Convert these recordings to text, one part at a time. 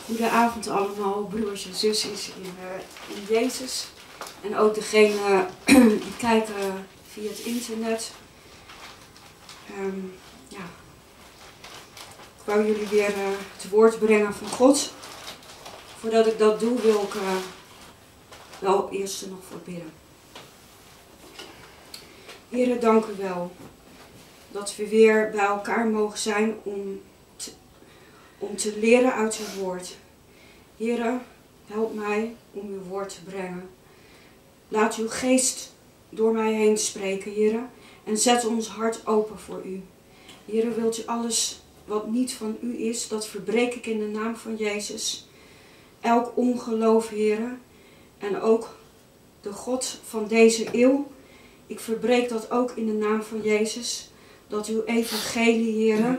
Goedenavond allemaal, broers en zusjes in Jezus. En ook degene die kijken via het internet. Ja. Ik wou jullie weer het woord brengen van God. Voordat ik dat doe wil ik wel eerst er nog voor bidden. Heere, dank u wel dat we weer bij elkaar mogen zijn om te leren uit uw woord. Heere, help mij om uw woord te brengen. Laat uw geest door mij heen spreken, Heere, en zet ons hart open voor u. Heere, wilt u alles wat niet van u is, dat verbreek ik in de naam van Jezus. Elk ongeloof, Heere, en ook de God van deze eeuw, ik verbreek dat ook in de naam van Jezus, dat uw evangelie, Heere,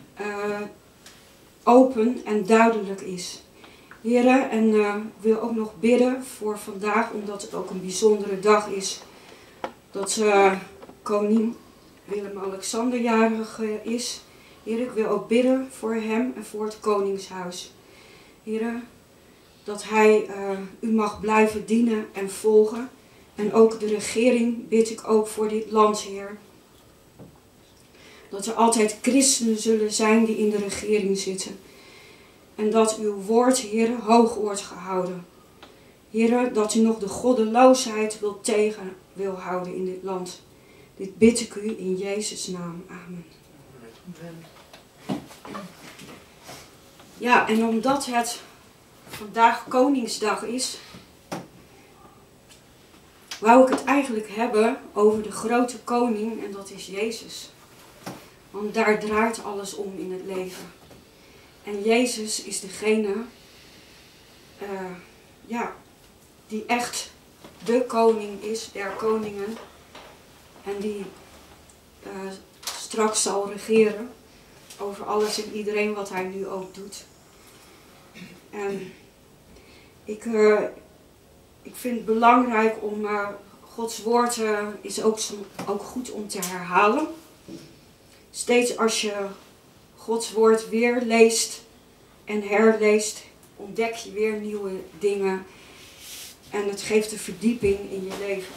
open en duidelijk is. Heere, en wil ook nog bidden voor vandaag, omdat het ook een bijzondere dag is. Dat koning Willem-Alexander jarig is. Heere, ik wil ook bidden voor hem en voor het koningshuis. Heere, dat hij u mag blijven dienen en volgen. En ook de regering bid ik ook voor dit land, Heer. Dat er altijd christenen zullen zijn die in de regering zitten. En dat uw woord, Heer, hoog wordt gehouden. Heer, dat u nog de goddeloosheid tegen wil houden in dit land. Dit bid ik u in Jezus' naam. Amen. Ja, en omdat het vandaag Koningsdag is, wou ik het eigenlijk hebben over de grote koning, en dat is Jezus. Want daar draait alles om in het leven. En Jezus is degene die echt de koning is, der koningen. En die straks zal regeren over alles en iedereen wat hij nu ook doet. En ik vind het belangrijk om Gods woord is ook goed om te herhalen. Steeds als je Gods woord weer leest en herleest, ontdek je weer nieuwe dingen. En het geeft een verdieping in je leven.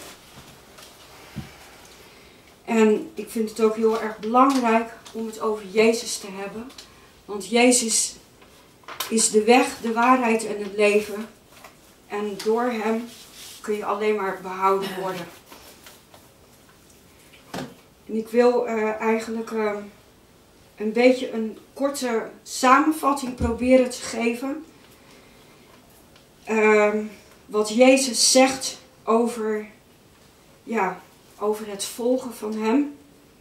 En ik vind het ook heel erg belangrijk om het over Jezus te hebben. Want Jezus is de weg, de waarheid en het leven. En door hem kun je alleen maar behouden worden. En ik wil eigenlijk een beetje een korte samenvatting proberen te geven. Wat Jezus zegt over het volgen van hem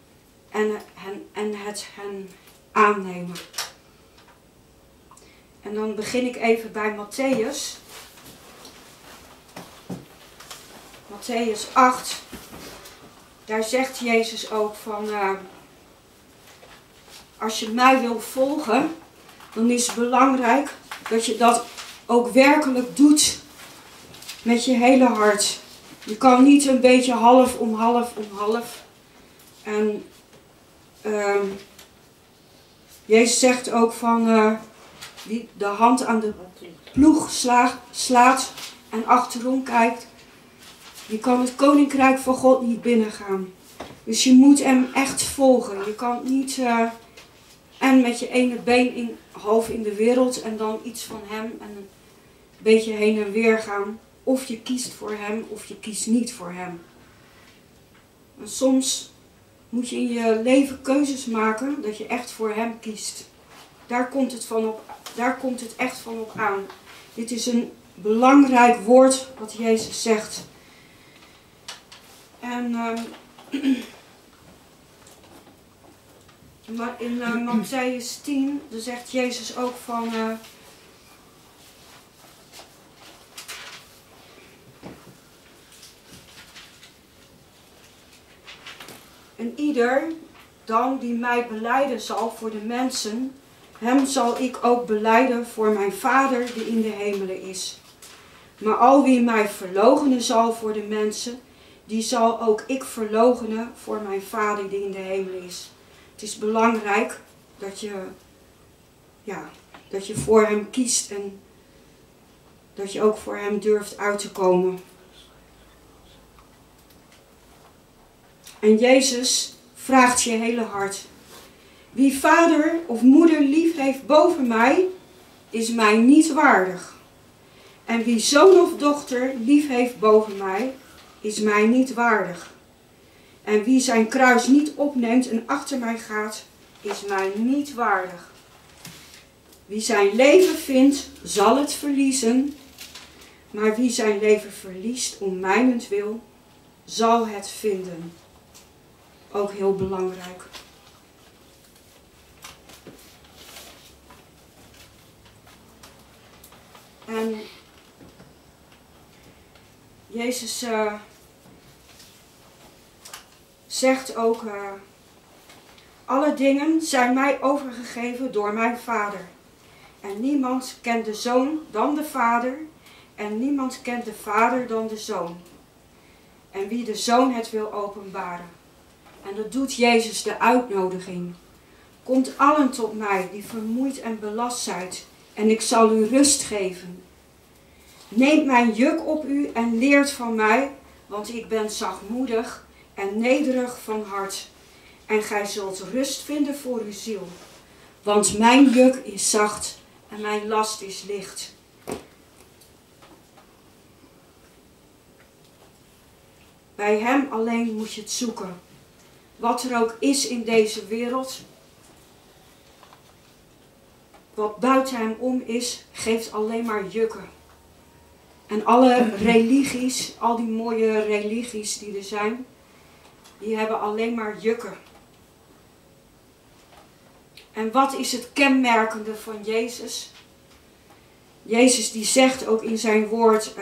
en het hen aannemen. En dan begin ik even bij Matthäus. Matthäus 8. Daar zegt Jezus ook van, als je mij wil volgen, dan is het belangrijk dat je dat ook werkelijk doet met je hele hart. Je kan niet een beetje half om half. En Jezus zegt ook van, wie de hand aan de ploeg slaat en achterom kijkt, die kan het koninkrijk van God niet binnengaan. Dus je moet hem echt volgen. Je kan niet en met je ene been half in de wereld en dan iets van hem en een beetje heen en weer gaan. Of je kiest voor hem of je kiest niet voor hem. En soms moet je in je leven keuzes maken dat je echt voor hem kiest. Daar komt het echt van op aan. Dit is een belangrijk woord wat Jezus zegt. En in Matthäus 10, dan zegt Jezus ook van, en ieder dan die mij belijden zal voor de mensen, hem zal ik ook belijden voor mijn Vader die in de hemelen is. Maar al wie mij verloochenen zal voor de mensen, die zal ook ik verloochenen voor mijn Vader die in de hemelen is. Het is belangrijk dat je Dat je voor hem kiest en dat je ook voor hem durft uit te komen. En Jezus vraagt je hele hart. Wie vader of moeder lief heeft boven mij, is mij niet waardig. En wie zoon of dochter lief heeft boven mij, is mij niet waardig. En wie zijn kruis niet opneemt en achter mij gaat, is mij niet waardig. Wie zijn leven vindt, zal het verliezen. Maar wie zijn leven verliest om mijnentwil, zal het vinden. Ook heel belangrijk. En Jezus zegt ook, alle dingen zijn mij overgegeven door mijn Vader. En niemand kent de Zoon dan de Vader. En niemand kent de Vader dan de Zoon. En wie de Zoon het wil openbaren. En dat doet Jezus, de uitnodiging. Komt allen tot mij die vermoeid en belast zijt. En ik zal u rust geven. Neemt mijn juk op u en leert van mij. Want ik ben zachtmoedig en nederig van hart. En gij zult rust vinden voor uw ziel. Want mijn juk is zacht en mijn last is licht. Bij hem alleen moet je het zoeken. Wat er ook is in deze wereld, wat buiten hem om is, geeft alleen maar jukken. En alle religies, al die mooie religies die er zijn, die hebben alleen maar jukken. En wat is het kenmerkende van Jezus? Jezus die zegt ook in zijn woord,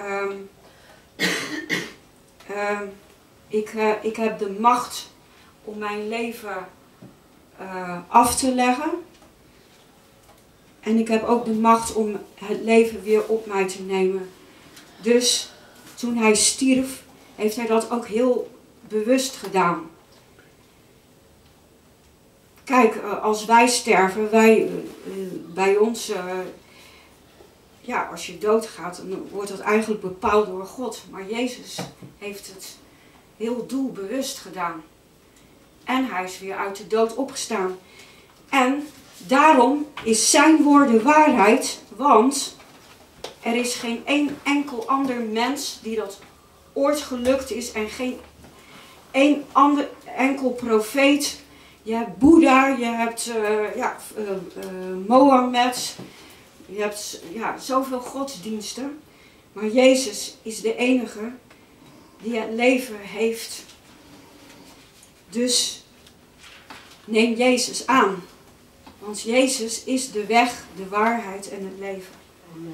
ik heb de macht om mijn leven af te leggen. En ik heb ook de macht om het leven weer op mij te nemen. Dus toen hij stierf, heeft hij dat ook heel bewust gedaan. Kijk, als wij sterven, bij ons, als je doodgaat, dan wordt dat eigenlijk bepaald door God. Maar Jezus heeft het heel doelbewust gedaan. En hij is weer uit de dood opgestaan. En daarom is zijn woord de waarheid, want er is geen enkel ander mens die dat ooit gelukt is en geen enkel profeet. Je hebt Boeddha, je hebt Mohammed, je hebt zoveel godsdiensten. Maar Jezus is de enige die het leven heeft. Dus neem Jezus aan. Want Jezus is de weg, de waarheid en het leven. Amen.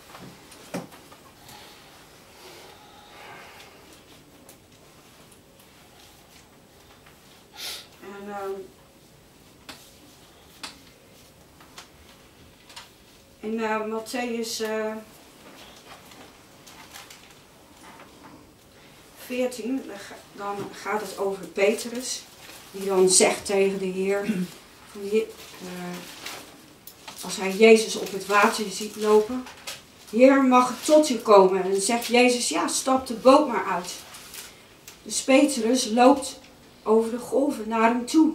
En in Mattheüs 14, dan gaat het over Petrus, die dan zegt tegen de Heer, als hij Jezus op het water ziet lopen, Heer, mag ik tot u komen? En dan zegt Jezus, ja, stap de boot maar uit. Dus Petrus loopt over de golven naar hem toe.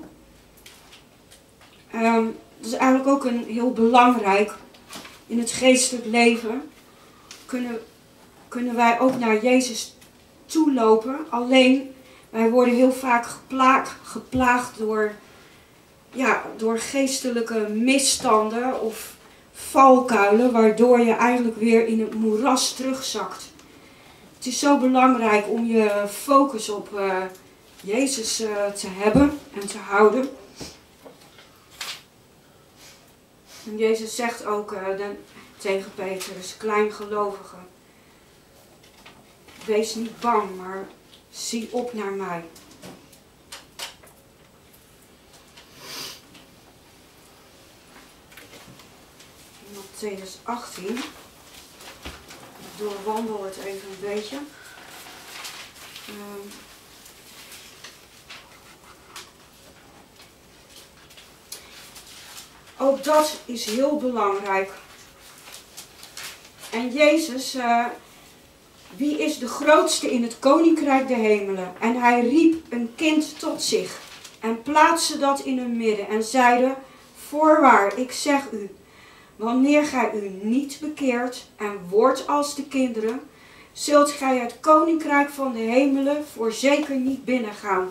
Dat is eigenlijk ook een heel belangrijk. In het geestelijk leven kunnen wij ook naar Jezus toe lopen. Alleen, wij worden heel vaak geplaagd door geestelijke misstanden of valkuilen, waardoor je eigenlijk weer in het moeras terugzakt. Het is zo belangrijk om je focus op Jezus te hebben en te houden. En Jezus zegt ook tegen Petrus, kleingelovige, wees niet bang, maar zie op naar mij. In Mattheüs 18, ik doorwandel het even een beetje. ook dat is heel belangrijk. En Jezus, wie is de grootste in het koninkrijk der hemelen? En hij riep een kind tot zich en plaatste dat in hun midden en zeide: voorwaar, ik zeg u, wanneer gij u niet bekeert en wordt als de kinderen, zult gij het koninkrijk van de hemelen voorzeker niet binnengaan.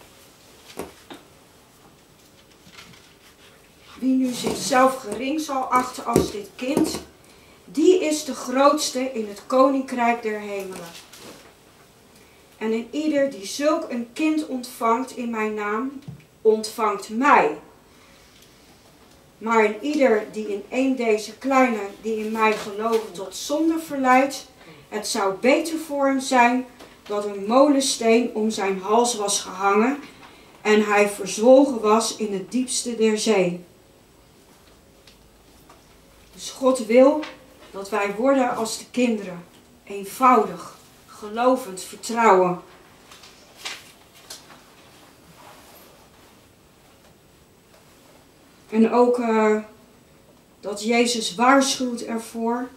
Wie nu zichzelf gering zal achten als dit kind, die is de grootste in het koninkrijk der hemelen. En in ieder die zulk een kind ontvangt in mijn naam, ontvangt mij. Maar in ieder die in een deze kleine die in mij geloven tot zonde verleidt, het zou beter voor hem zijn dat een molensteen om zijn hals was gehangen en hij verzwolgen was in het diepste der zee. Dus God wil dat wij worden als de kinderen, eenvoudig, gelovend, vertrouwen. En ook dat Jezus waarschuwt ervoor,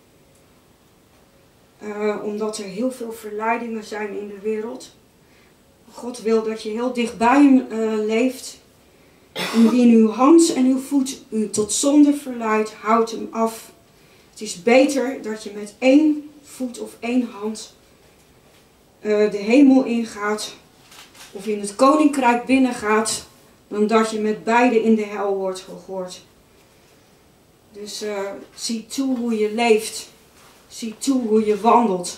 omdat er heel veel verleidingen zijn in de wereld. God wil dat je heel dichtbij hem leeft. Indien uw hand en uw voet u tot zonde verleidt, houd hem af. Het is beter dat je met één voet of één hand de hemel ingaat of in het koninkrijk binnengaat, dan dat je met beide in de hel wordt gegooid. Dus zie toe hoe je leeft. Zie toe hoe je wandelt.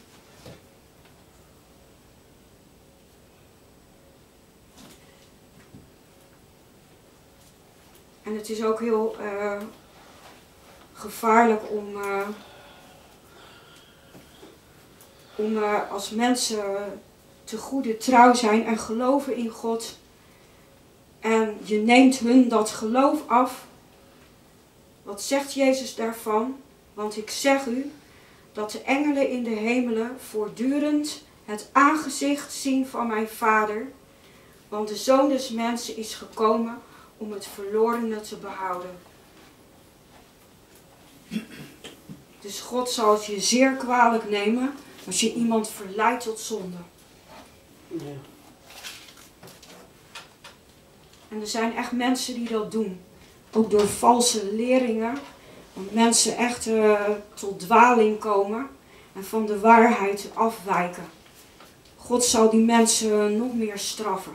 En het is ook heel gevaarlijk om als mensen te goede trouw zijn en geloven in God. En je neemt hun dat geloof af. Wat zegt Jezus daarvan? Want ik zeg u dat de engelen in de hemelen voortdurend het aangezicht zien van mijn Vader. Want de Zoon des Mensen is gekomen om het verlorene te behouden. Dus God zal het je zeer kwalijk nemen als je iemand verleidt tot zonde. Ja. En er zijn echt mensen die dat doen. Ook door valse leringen. Want mensen echt tot dwaling komen. En van de waarheid afwijken. God zal die mensen nog meer straffen.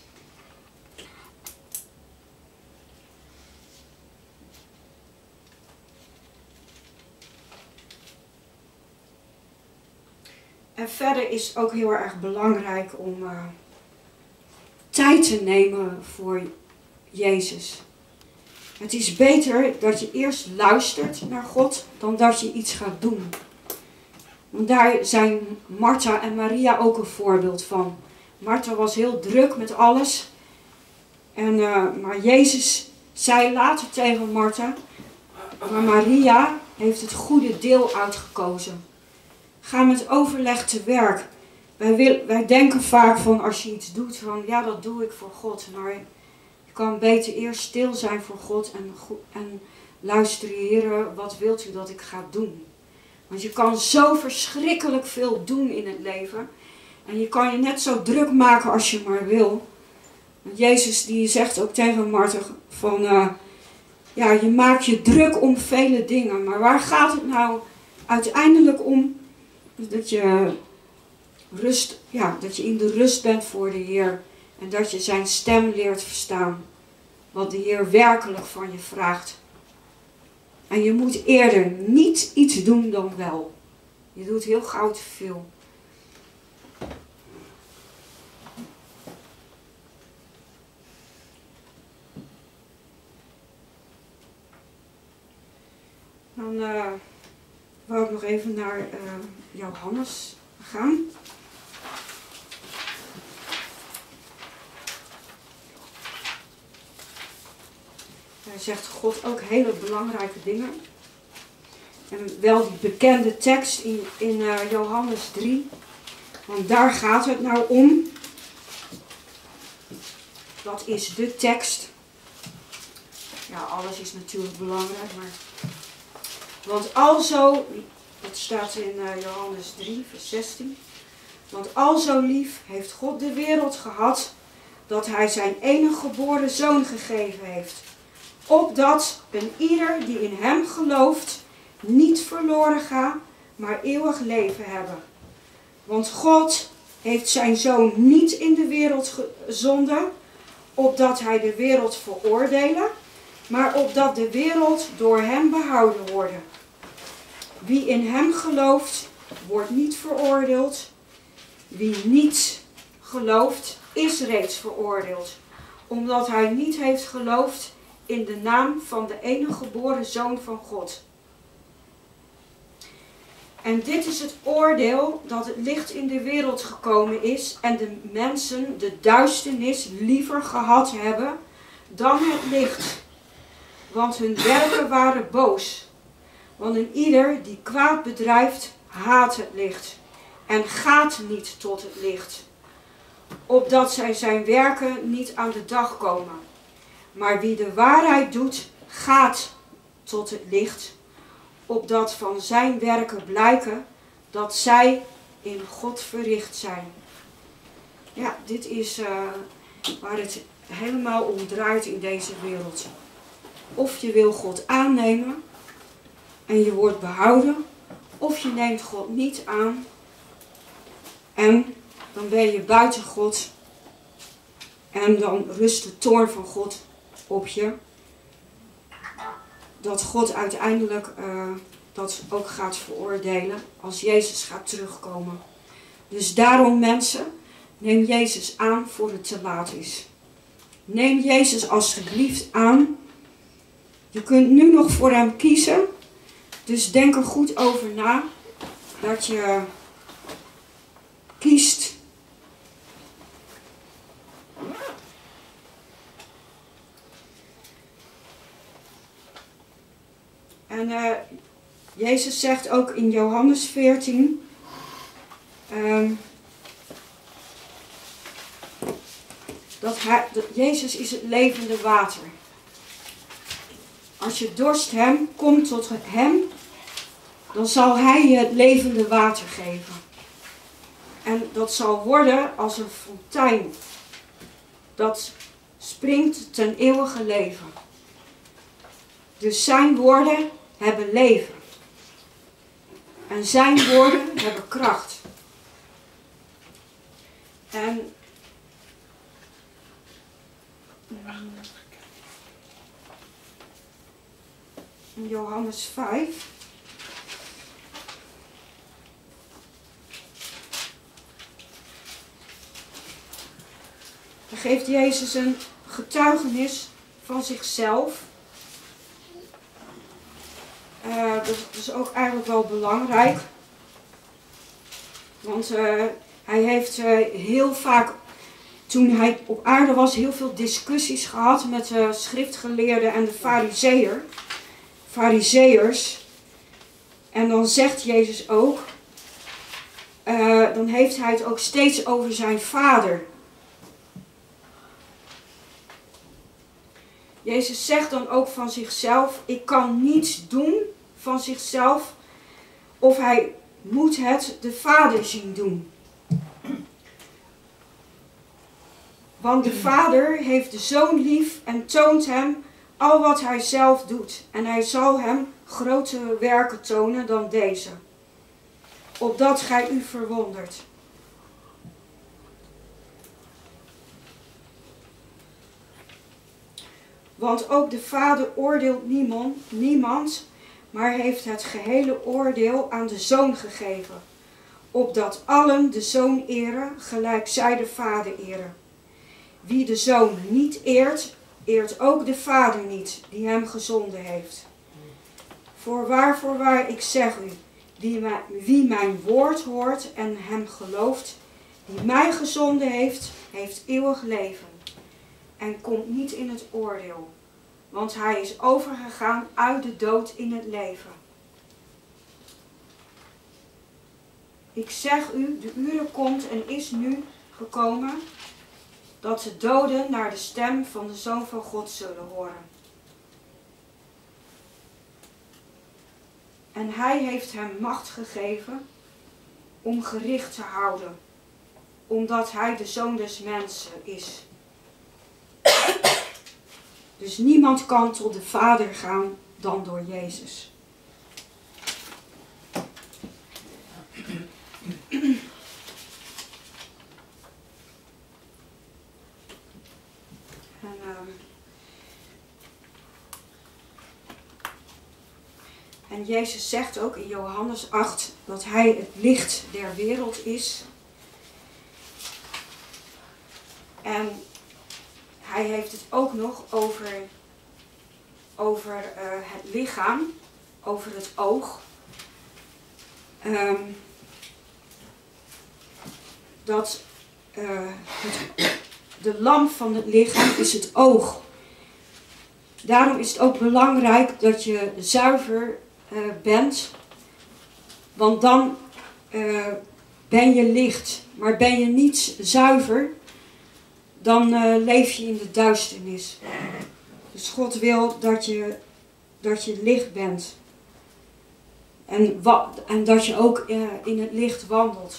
En verder is het ook heel erg belangrijk om tijd te nemen voor Jezus. Het is beter dat je eerst luistert naar God dan dat je iets gaat doen. Want daar zijn Martha en Maria ook een voorbeeld van. Martha was heel druk met alles. Maar Jezus zei later tegen Martha, maar Maria heeft het goede deel uitgekozen. Ga met overleg te werk. Wij denken vaak van als je iets doet, van ja, dat doe ik voor God. Maar je kan beter eerst stil zijn voor God en luisteren, Heer, wat wilt u dat ik ga doen? Want je kan zo verschrikkelijk veel doen in het leven. En je kan je net zo druk maken als je maar wil. Want Jezus die zegt ook tegen Martha van, ja, je maakt je druk om vele dingen. Maar waar gaat het nou uiteindelijk om? Dat je dat je in de rust bent voor de Heer. En dat je zijn stem leert verstaan. Wat de Heer werkelijk van je vraagt. En je moet eerder niet iets doen dan wel. Je doet heel gauw te veel. Dan wou ik nog even naar Johannes gaan. Daar zegt God ook hele belangrijke dingen. En wel die bekende tekst in Johannes 3. Want daar gaat het nou om. Dat is de tekst. Ja, alles is natuurlijk belangrijk, maar... Want alzo, dat staat in Johannes 3, vers 16. Want alzo lief heeft God de wereld gehad, dat hij zijn enige geboren zoon gegeven heeft. Opdat een ieder die in hem gelooft, niet verloren gaat, maar eeuwig leven hebben. Want God heeft zijn zoon niet in de wereld gezonden, opdat hij de wereld veroordelen, maar opdat de wereld door hem behouden wordt. Wie in hem gelooft, wordt niet veroordeeld. Wie niet gelooft, is reeds veroordeeld, omdat hij niet heeft geloofd in de naam van de enige geboren Zoon van God. En dit is het oordeel, dat het licht in de wereld gekomen is en de mensen de duisternis liever gehad hebben dan het licht. Want hun werken waren boos. Want een ieder die kwaad bedrijft, haat het licht en gaat niet tot het licht, opdat zij zijn werken niet aan de dag komen. Maar wie de waarheid doet, gaat tot het licht, opdat van zijn werken blijken dat zij in God verricht zijn. Ja, dit is waar het helemaal om draait in deze wereld. Of je wil God aannemen en je wordt behouden, of je neemt God niet aan en dan ben je buiten God en dan rust de toorn van God op je. Dat God uiteindelijk dat ook gaat veroordelen als Jezus gaat terugkomen. Dus daarom mensen, neem Jezus aan voor het te laat is. Neem Jezus alsjeblieft aan. Je kunt nu nog voor hem kiezen. Dus denk er goed over na dat je kiest. En Jezus zegt ook in Johannes 14... dat Jezus is het levende water. Als je dorst komt tot hem, dan zal hij je het levende water geven. En dat zal worden als een fontein. Dat springt ten eeuwige leven. Dus zijn woorden hebben leven. En zijn woorden hebben kracht. En in Johannes 5 dan geeft Jezus een getuigenis van zichzelf. Dat is ook eigenlijk wel belangrijk. Want hij heeft heel vaak, toen hij op aarde was, heel veel discussies gehad met de schriftgeleerden en de farizeeërs. En dan zegt Jezus ook, dan heeft hij het ook steeds over zijn vader. Jezus zegt dan ook van zichzelf, ik kan niets doen van zichzelf, of hij moet het de Vader zien doen. Want de Vader heeft de Zoon lief en toont hem al wat hij zelf doet. En hij zal hem grotere werken tonen dan deze, opdat gij u verwondert. Want ook de Vader oordeelt niemand, maar heeft het gehele oordeel aan de Zoon gegeven, opdat allen de Zoon eren, gelijk zij de Vader eren. Wie de Zoon niet eert, eert ook de Vader niet, die hem gezonden heeft. Voorwaar, ik zeg u, wie mijn woord hoort en hem gelooft, die mij gezonden heeft, heeft eeuwig leven en komt niet in het oordeel, want hij is overgegaan uit de dood in het leven. Ik zeg u, de uren komt en is nu gekomen, dat de doden naar de stem van de Zoon van God zullen horen. En hij heeft hem macht gegeven om gericht te houden, omdat hij de Zoon des Mensen is. Dus niemand kan tot de Vader gaan dan door Jezus. En Jezus zegt ook in Johannes 8 dat hij het licht der wereld is. En hij heeft het ook nog over het lichaam, over het oog. De lamp van het lichaam is het oog. Daarom is het ook belangrijk dat je zuiver bent, want dan ben je licht. Maar ben je niet zuiver, dan leef je in de duisternis. Dus God wil dat je licht bent. En dat je ook in het licht wandelt.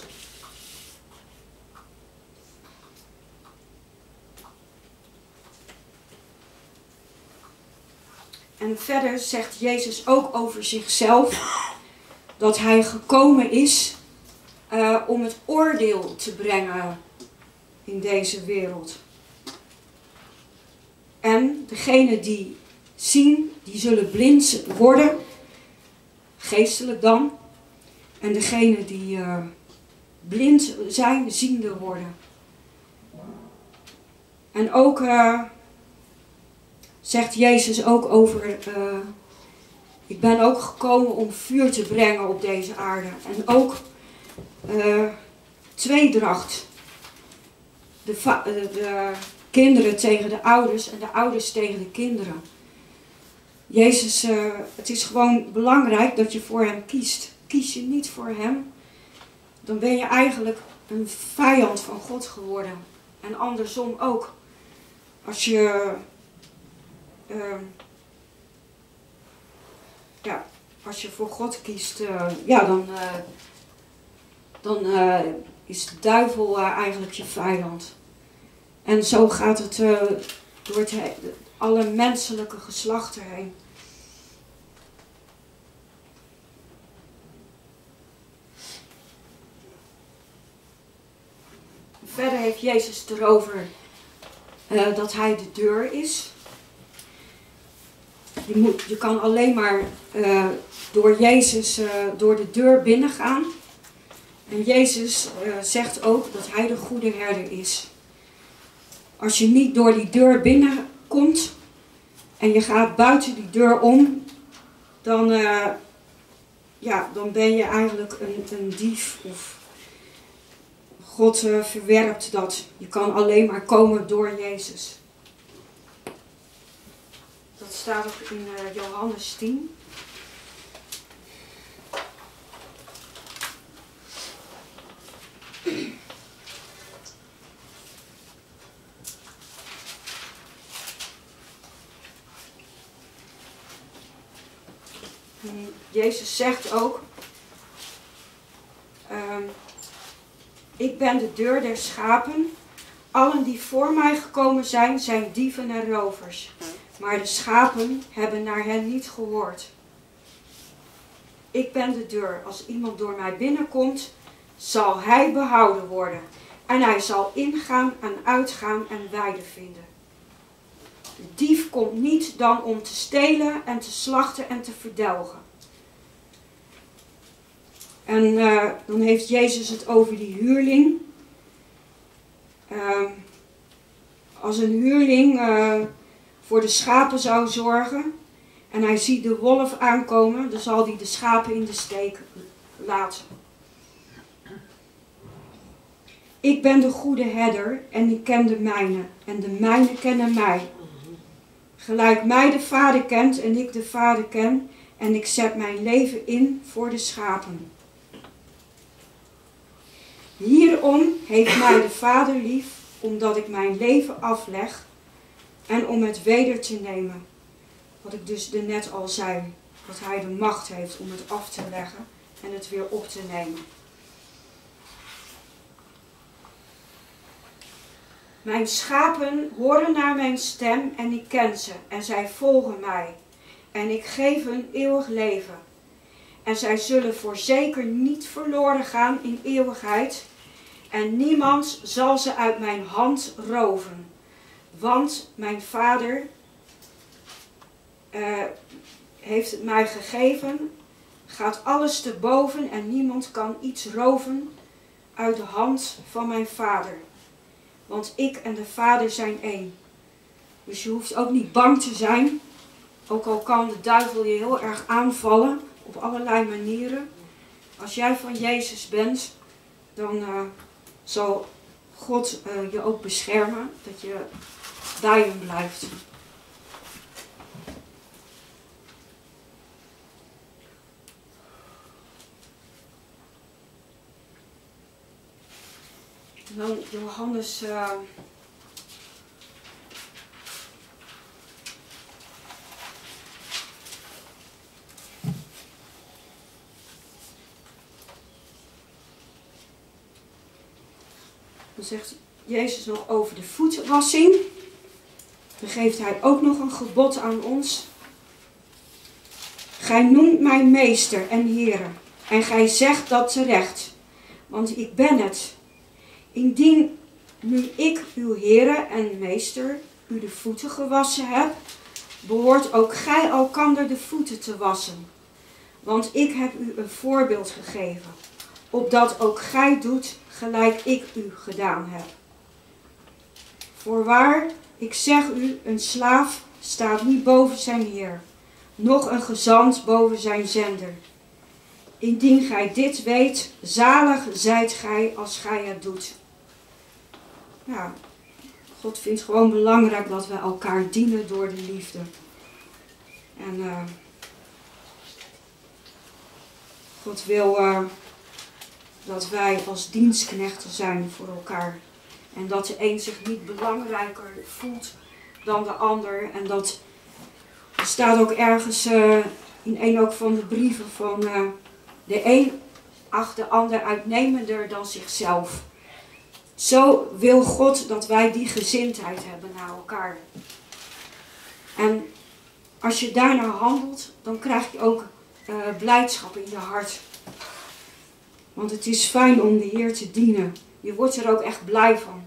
En verder zegt Jezus ook over zichzelf dat hij gekomen is om het oordeel te brengen in deze wereld. En degenen die zien, die zullen blind worden, geestelijk dan. En degenen die blind zijn, ziende worden. En ook zegt Jezus ook over, ik ben ook gekomen om vuur te brengen op deze aarde. En ook tweedracht. De kinderen tegen de ouders en de ouders tegen de kinderen. Jezus, het is gewoon belangrijk dat je voor hem kiest. Kies je niet voor hem, dan ben je eigenlijk een vijand van God geworden. En andersom ook. Als je voor God kiest, dan is de duivel eigenlijk je vijand. En zo gaat het door alle menselijke geslachten heen. Verder heeft Jezus het erover dat hij de deur is. Je kan alleen maar door Jezus door de deur binnengaan. En Jezus zegt ook dat hij de goede herder is. Als je niet door die deur binnenkomt en je gaat buiten die deur om, dan ben je eigenlijk een dief. Of God verwerpt dat. Je kan alleen maar komen door Jezus. Dat staat ook in Johannes 10. Jezus zegt ook, ik ben de deur der schapen. Allen die voor mij gekomen zijn, zijn dieven en rovers. Maar de schapen hebben naar hen niet gehoord. Ik ben de deur. Als iemand door mij binnenkomt, zal hij behouden worden. En hij zal ingaan en uitgaan en weide vinden. De dief komt niet dan om te stelen en te slachten en te verdelgen. En dan heeft Jezus het over die huurling. Als een huurling voor de schapen zou zorgen en hij ziet de wolf aankomen, dan zal hij de schapen in de steek laten. Ik ben de goede herder en ik ken de mijnen en de mijnen kennen mij. Gelijk mij de Vader kent en ik de Vader ken en ik zet mijn leven in voor de schapen. Hierom heeft mij de Vader lief, omdat ik mijn leven afleg en om het weder te nemen. Wat ik dus net al zei. dat hij de macht heeft om het af te leggen en het weer op te nemen. Mijn schapen horen naar mijn stem en ik ken ze en zij volgen mij. En ik geef hun eeuwig leven. En zij zullen voorzeker niet verloren gaan in eeuwigheid. En niemand zal ze uit mijn hand roven. Want mijn Vader heeft het mij gegeven, gaat alles te boven en niemand kan iets roven uit de hand van mijn Vader. Want ik en de Vader zijn één. Dus je hoeft ook niet bang te zijn, ook al kan de duivel je heel erg aanvallen op allerlei manieren. Als jij van Jezus bent, dan zal God je ook beschermen, dat je bij hem blijft. Dan Johannes dan zegt Jezus nog over de voetwassing. Dan geeft hij ook nog een gebod aan ons. Gij noemt mij meester en Heere, en gij zegt dat terecht, want ik ben het. Indien nu ik, uw Heere en meester, u de voeten gewassen heb, behoort ook gij elkander de voeten te wassen. Want ik heb u een voorbeeld gegeven, opdat ook gij doet gelijk ik u gedaan heb. Voorwaar, ik zeg u, een slaaf staat niet boven zijn heer, noch een gezant boven zijn zender. Indien gij dit weet, zalig zijt gij als gij het doet. Ja, God vindt gewoon belangrijk dat we elkaar dienen door de liefde. En God wil dat wij als dienstknechten zijn voor elkaar. En dat de een zich niet belangrijker voelt dan de ander. En dat er staat ook ergens in een ook van de brieven van de een acht de ander uitnemender dan zichzelf. Zo wil God dat wij die gezindheid hebben naar elkaar. En als je daarnaar handelt, dan krijg je ook blijdschap in je hart. Want het is fijn om de Heer te dienen. Je wordt er ook echt blij van.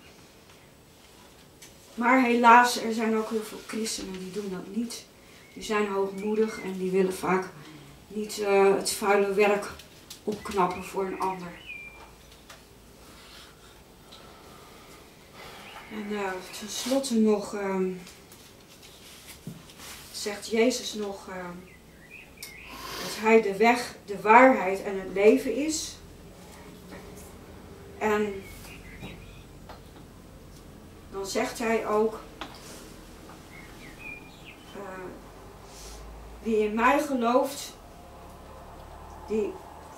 Maar helaas, er zijn ook heel veel christenen die doen dat niet. Die zijn hoogmoedig en die willen vaak niet het vuile werk opknappen voor een ander. En tenslotte nog zegt Jezus nog dat hij de weg, de waarheid en het leven is. En dan zegt hij ook, wie in mij gelooft, die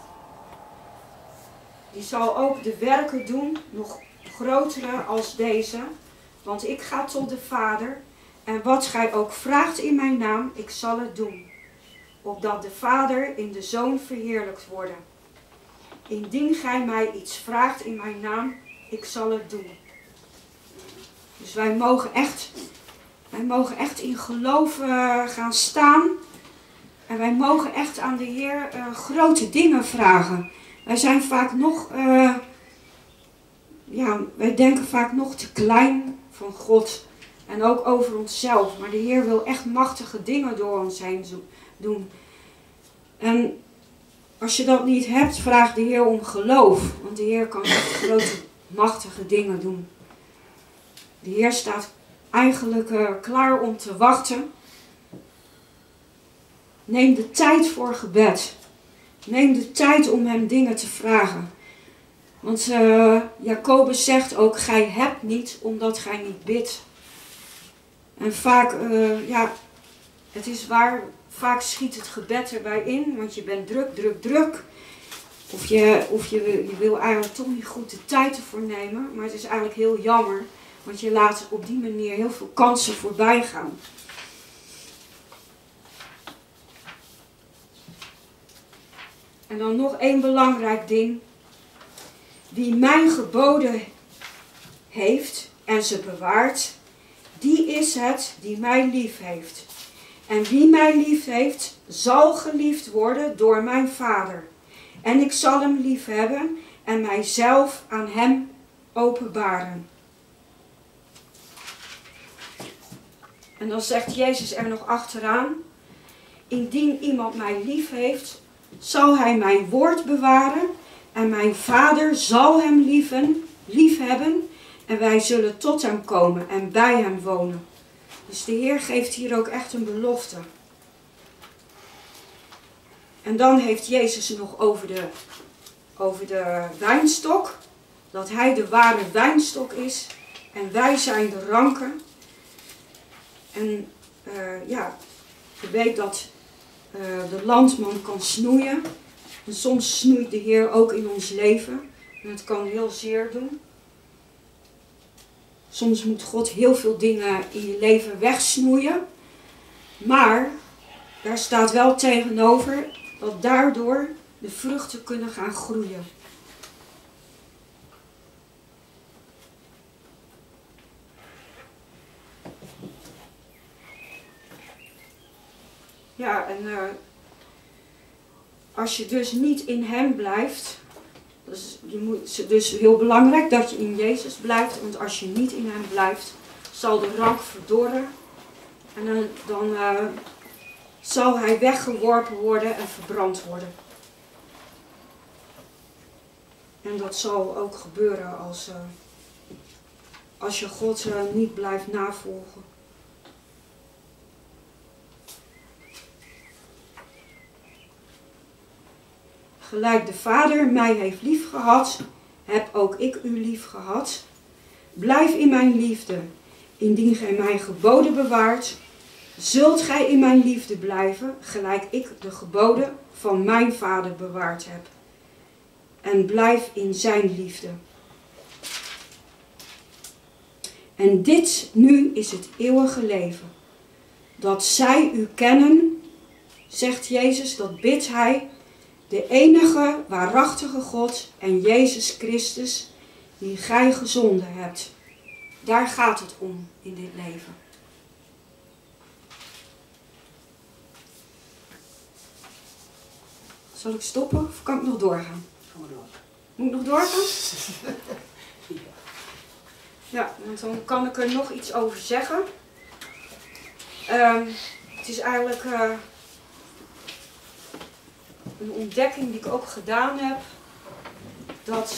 zal ook de werken doen, nog grotere als deze. Want ik ga tot de Vader, en wat gij ook vraagt in mijn naam, ik zal het doen. Opdat de Vader in de Zoon verheerlijkt worden. Indien gij mij iets vraagt in mijn naam, ik zal het doen. Dus wij mogen echt in geloof gaan staan. En wij mogen echt aan de Heer grote dingen vragen. Wij zijn vaak nog, wij denken vaak nog te klein van God. En ook over onszelf. Maar de Heer wil echt machtige dingen door ons heen doen. En als je dat niet hebt, vraag de Heer om geloof. Want de Heer kan echt grote, machtige dingen doen. De Heer staat eigenlijk klaar om te wachten. Neem de tijd voor gebed. Neem de tijd om hem dingen te vragen. Want Jacobus zegt ook, gij hebt niet omdat gij niet bidt. En vaak, het is waar, vaak schiet het gebed erbij in, want je bent druk. Of je wil eigenlijk toch niet goed de tijd ervoor nemen, maar het is eigenlijk heel jammer, want je laat op die manier heel veel kansen voorbij gaan. En dan nog één belangrijk ding. Wie mijn geboden heeft en ze bewaart, die is het die mij lief heeft. En wie mij lief heeft, zal geliefd worden door mijn Vader. En ik zal hem lief hebben en mijzelf aan hem openbaren. En dan zegt Jezus er nog achteraan: indien iemand mij lief heeft, zal hij mijn woord bewaren en mijn Vader zal hem lief hebben en wij zullen tot hem komen en bij hem wonen. Dus de Heer geeft hier ook echt een belofte. En dan heeft Jezus nog over de wijnstok. Dat hij de ware wijnstok is en wij zijn de ranken. En je weet dat de landman kan snoeien. En soms snoeit de Heer ook in ons leven. En het kan heel zeer doen. Soms moet God heel veel dingen in je leven wegsnoeien. Maar daar staat wel tegenover dat daardoor de vruchten kunnen gaan groeien. Ja, en als je dus niet in hem blijft, dus heel belangrijk dat je in Jezus blijft, want als je niet in hem blijft, zal de rank verdorren en dan zal hij weggeworpen worden en verbrand worden. En dat zal ook gebeuren als je God niet blijft navolgen. Gelijk de Vader mij heeft lief gehad, heb ook ik u lief gehad. Blijf in mijn liefde. Indien gij mijn geboden bewaart, zult gij in mijn liefde blijven, gelijk ik de geboden van mijn Vader bewaard heb. En blijf in zijn liefde. En dit nu is het eeuwige leven. Dat zij u kennen, zegt Jezus, dat bidt hij, de enige waarachtige God en Jezus Christus, die gij gezonden hebt. Daar gaat het om in dit leven. Zal ik stoppen of kan ik nog doorgaan? Moet ik nog doorgaan? Ja, want dan kan ik er nog iets over zeggen. Het is eigenlijk een ontdekking die ik ook gedaan heb. Dat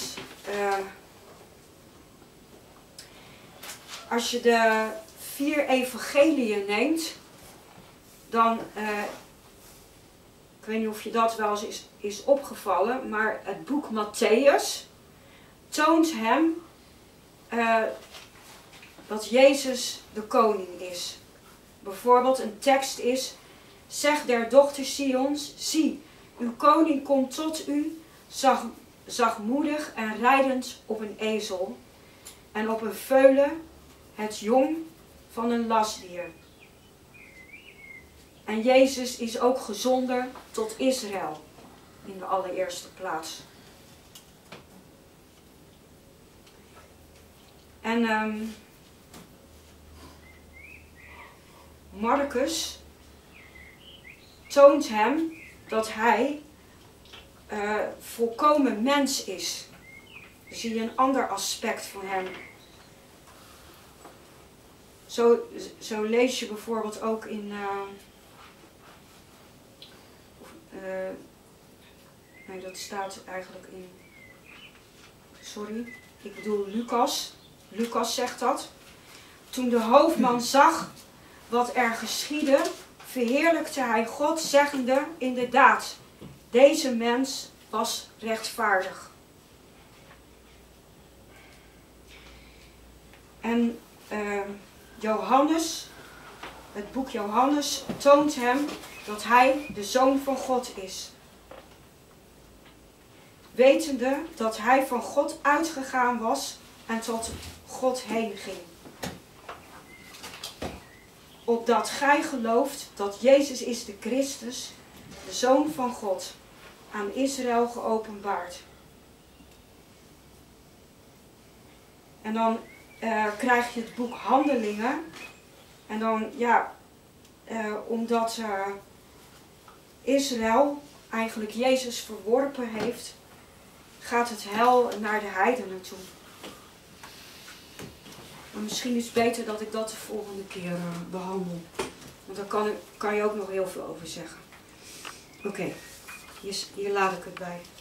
als je de 4 evangeliën neemt, dan, ik weet niet of je dat wel eens is opgevallen, maar het boek Mattheüs toont hem dat Jezus de koning is. Bijvoorbeeld een tekst is: zeg der dochter Sions, zie, uw koning komt tot u, zachtmoedig en rijdend op een ezel, en op een veulen, het jong van een lastdier. En Jezus is ook gezonden tot Israël in de allereerste plaats. En Marcus toont hem dat hij volkomen mens is. Dan zie je een ander aspect van hem. Zo lees je bijvoorbeeld ook in nee, dat staat eigenlijk in, ik bedoel Lucas. Lucas zegt dat. Toen de hoofdman zag wat er geschiedde, verheerlijkte hij God, zeggende, inderdaad, deze mens was rechtvaardig. En Johannes, het boek Johannes, toont hem dat hij de Zoon van God is. Wetende dat hij van God uitgegaan was en tot God heen ging. Opdat gij gelooft dat Jezus is de Christus, de Zoon van God. aan Israël geopenbaard. En dan krijg je het boek Handelingen. En dan, ja, omdat Israël eigenlijk Jezus verworpen heeft, gaat het hel naar de heidenen toe. Maar misschien is het beter dat ik dat de volgende keer behandel. Want daar kan je ook nog heel veel over zeggen. Oké, hier laat ik het bij.